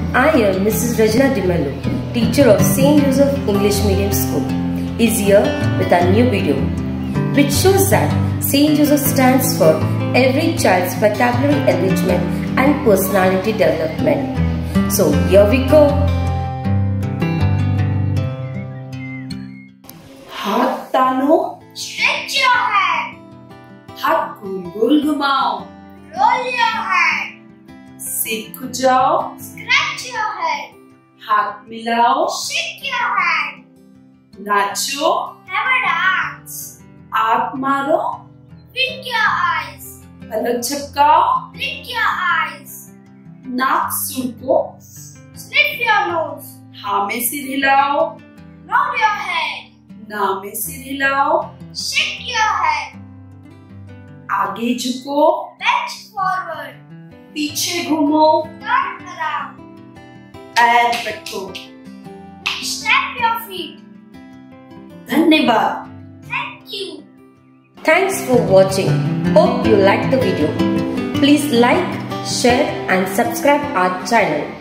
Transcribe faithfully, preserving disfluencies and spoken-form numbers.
I am Missus Regina De Mello, teacher of Saint Joseph English Medium School, is here with a new video, which shows that Saint Joseph stands for every child's vocabulary enrichment and personality development. So here we go. हाथ तानो, stretch your hand. हाथ गोल गोल घुमाओ, Roll your hand. सिर खुजाओ, Scratch your head. हाथ मिलाओ, Shake your hand. Nacho, Have a dance. आँख मारो, Blink your eyes. Palak झपकाओ, Blink your eyes. नाक सूंघो, Sniff your nose. हाँ में सिर हिलाओ, Nod your head. ना में सिर हिलाओ, Shake your head. आगे झुको, Bend forward. पीछे घूमो, Turn around. पैर रखो। Stamp your feet. धन्यवाद। Thank you. Thanks for watching. Hope you liked the video. Please like, share and subscribe our channel.